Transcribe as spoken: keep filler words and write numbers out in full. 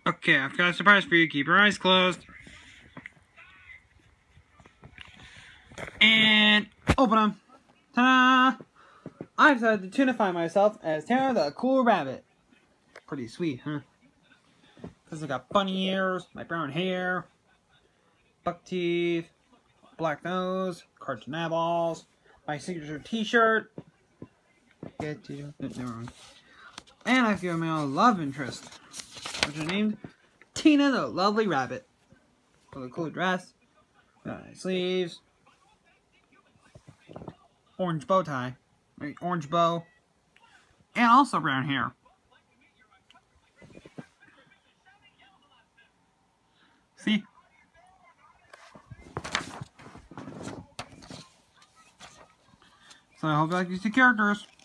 Okay, I've got a surprise for you. Keep your eyes closed. And open them. Ta-da! I decided to tunify myself as Tara the Cool Rabbit. Pretty sweet, huh? Because I got bunny ears, my brown hair, buck teeth, black nose, cartoon eyeballs, my signature t-shirt. Get you, and I've given my own love interest, which is named Tina the Lovely Rabbit. With a cool dress, nice sleeves, orange bow tie, orange bow, and also brown hair. See? So I hope you like these two characters.